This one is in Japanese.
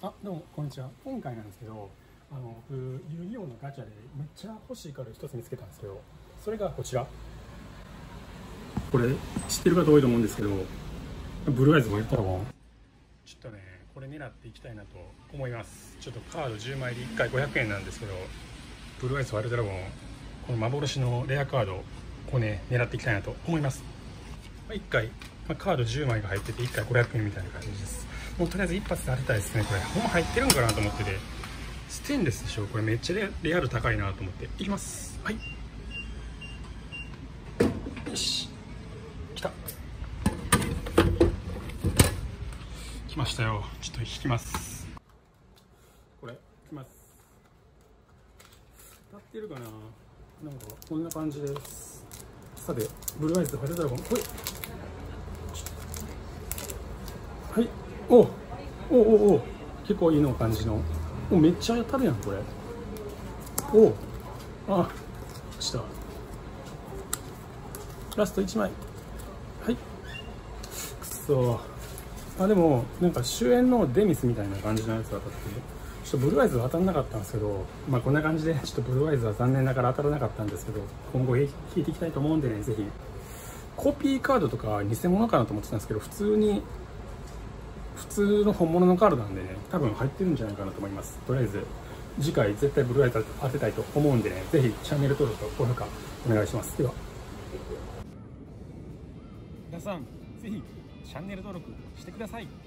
どうもこんにちは。今回なんですけど、僕遊戯王のガチャでめっちゃ欲しいカード一つ見つけたんですけど、それがこちら。これ知ってる方多いと思うんですけど、ブルーアイズ・ワイルドドラゴン。ちょっとね、これ狙っていきたいなと思います。ちょっとカード10枚で1回500円なんですけど、ブルーアイズ・ワイルドドラゴン、この幻のレアカードをね狙っていきたいなと思います。1回、カード10枚が入ってて1回500円みたいな感じです。もうとりあえず一発で当てたいですね。これほんま入ってるんかなと思ってて、ステンレスでしょ。これめっちゃレアル高いなと思っていきます。はい、よし、来た、来ましたよ。ちょっと引きます。これ来ます。当たってるかな。なんかこんな感じです。さて、ブルーアイズ・ワイルドドラゴン、ほい、はい、お、結構いいの感じの。めっちゃ当たるやんこれ。した。ラスト1枚。はい、くそ。でもなんか主演のデミスみたいな感じのやつが当たって、ちょっとブルーアイズは当たらなかったんですけど、こんな感じでちょっとブルーアイズは残念ながら当たらなかったんですけど、今後引いていきたいと思うんでね、ぜひ。コピーカードとか偽物かなと思ってたんですけど、普通の本物のカードなんでね、多分入ってるんじゃないかなと思います。とりあえず次回絶対ブルーアイズ当てたいと思うんでね、ぜひチャンネル登録と高評価お願いします。では皆さん、ぜひチャンネル登録してください。